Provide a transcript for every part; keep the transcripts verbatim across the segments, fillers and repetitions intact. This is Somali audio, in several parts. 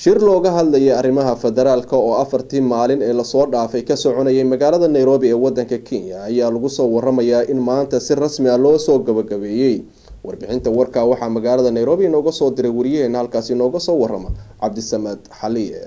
shir looga hadlayay arrimaha federaalka oo afartii maalin ee la soo dhaafay ka soconayay magaalada Nairobi ee wadanka Kenya ayaa lagu soo waramayaa in maanta si rasmi ah loo soo gabagabeeyay warbixinta warka waxa magaalada Nairobi inooga soo diray wariyaheena halkaas inooga soo warama Cabdisamad Xaliye.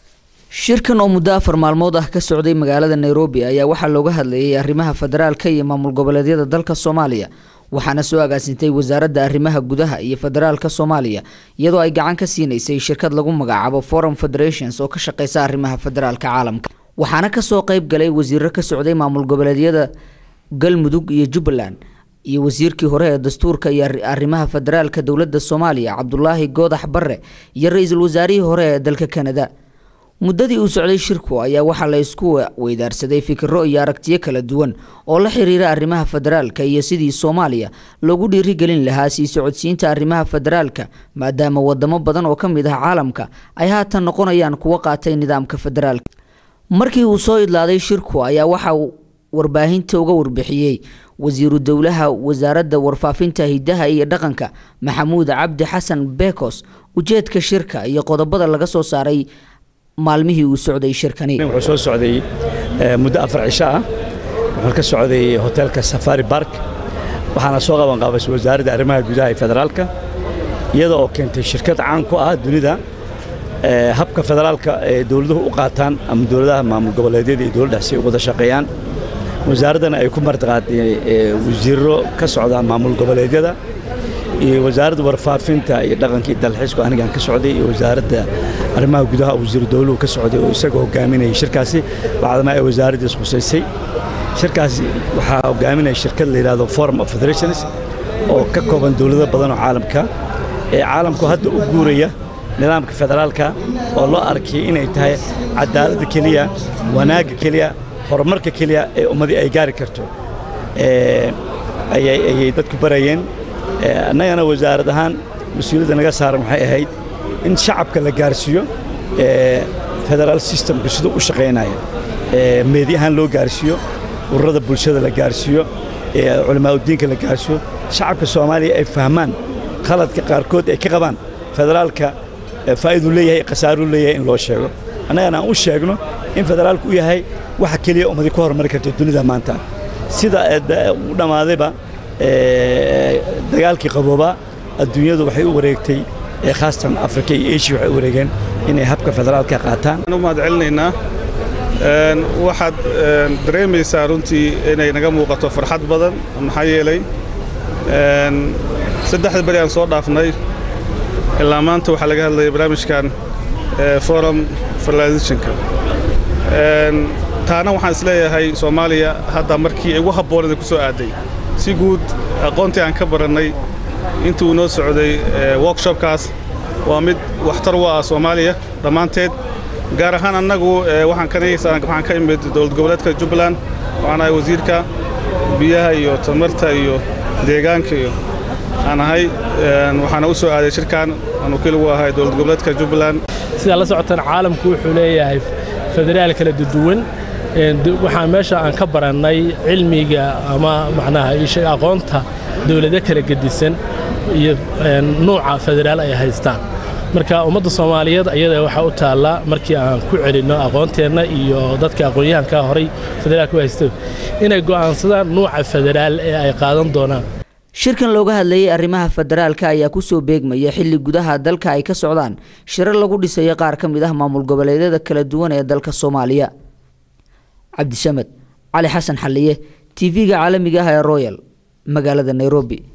shirkan oo muddo afar maalmood ah ka socday magaalada Nairobi ayaa waxa looga hadlayay arrimaha federaalka iyo maamul goboleedyada dalka Soomaaliya waxaana soo agaasintay wasaaradda arrimaha gudaha iyo federaalka Soomaaliya iyadoo ay gacan ka siineysay shirkad lagu magacaabo Forum Federations oo ka shaqeysa arrimaha federaalka caalamka waxaana ka soo qayb galay wasiirro ka socday maamul goboleedyada Galmudug iyo Jubbaland iyo wasiirkii hore ee dastuurka iyo arrimaha federaalka dawladda Soomaaliya Cabdullaahi Goodax Barre iyo ra'iisul wasaarihii hore ee dalka Canada. muddadii uu socday shirku ayaa waxa la isku weydaarsaday fikirro iyo aragtiyo kala duwan oo la xiriira arrimaha federaalka iyo sidii Soomaaliya loogu dhiirigelin lahaa sii socodsiinta arrimaha federaalka maadaama wadamo badan oo kamid ah caalamka ay haatan noqonayaan kuwa qaatay nidaamka federaalka. markii uu soo idlaaday shirku ayaa waxa uu warbaahinta uga warbixiyay wasiiru dawlaha wasaaradda warfaafinta hidaha iyo dhaqanka Maxamuud Cabdi Xasan Beekos ujeedka shirka iyo qodobada laga soo saaray maalmihii uu socday shirkani. wuxuu soo socday muddo afar cisho ah wuxuu ka socday hotelka Safari Park waxaana soo qaban qaabay wasaaradda arrimaha gudaha ee federaalka iyadoo oo keentay shirkad caan ku ah dunida habka federaalka ee dawladuhu u qaataan ama dawladaha maamul goboleedyada iyo dawladda si uga wada shaqeeyaan wasaaradana ay ku martaqaaday wasiirro ka socda maamul goboleedyada iyo wasaaradda warfaafinta iyo dhaqanka iyo dalxiiska aniga ka socday iyo wasaaradda arrimaha gudaha wasiir dawladdu ka socday oo isaga hogaaminayay shirkaasi bacdama ay wasaaradda isqusaysay shirkaasi waxa hogaaminayay shirkad la yiraahdo Forum of Federations oo ka kooban dawlado badan oo caalamka ee caalamku hadda u guuraya nidaamka federaalka oo loo arkay inay tahay cadaalad kaliya wanaag kaliya horumarka kaliya ee ummadii ay gaari karto ee ay ay dadku barayeen annagana wasaarad ahaan mas'uuliyadda naga saaran waxay ahayd in shacabka la gaarsiiyo ee federal system sida u shaqeynaya ee meediyahan loo gaarsiiyo ururada bulshada la gaarsiiyo ee culimada diinka la gaarsiiyo shacabka Soomaaliya ay fahmaan khaladka qaarkood ay ka qabaan federaalka faa'iido leeyahay qasaaru leeyahay in loo sheego annagana aan u sheegno in federaalku uu yahay waxa kaliya ummadii ku horumari karto dunida maanta sida u dhamaadayba dagaalkii qabooba adduunyadu waxay u wareegtay ee khaasatan Afrika iyo Asia waxay u wareegeen inay habka federaalka qaataan. Anu ma adcilnayna een waxaad dareemaysaa runtii inay naga muuqato farxad badan maxaa yeelay een saddex bari aan soo dhaafnay ilaa maanta waxa laga hadlayay barnaamijkan Forum Federationka een taana waxaan isleeyahay Soomaaliya hadda markii ugu habboonay ku soo aaday si guud aqoontii aan ka baranay intuu noo socday workshopkaas waa mid waxtar u ah Soomaaliya dhamaanteed gaar ahaan annagu waxaan ka niyeysan waxaan ka imid dawlad goboleedka Jubbaland waxaan ahay wasiirka biyaha iyo tamarta iyo deegaanka iyo aan ahay waxaan u soo aaday shirkan aan wakiil ugu ahay dawlad goboleedka Jubbaland sida la socotaan caalamku wuxuu leeyahay federaal kala duwan waxaan meesha aan ka baranay cilmiga ama macnaha isha aqoonta dawladda kala gedisan iyo nooca federaal ay haystaan marka ummadda Soomaaliyeed ayada waxa u taala markii aan ku celino aqoonteena iyo dadka aqoonyahanka horay federaalka haysto inay go'aansadaan nooca federaal ee ay qaadan doonaan. shirkan looga hadlayay arrimaha federaalka ayaa ku soo beegmaya xilli gudaha dalka ay ka socdaan shirar lagu dhisayo qaar ka mid ah maamul goboleedyada kala duwan ee dalka Soomaaliya. Cabdisamad Cali Xasan Xaliye T V-ga caalamiga ah ee Royal magaalada Nairobi.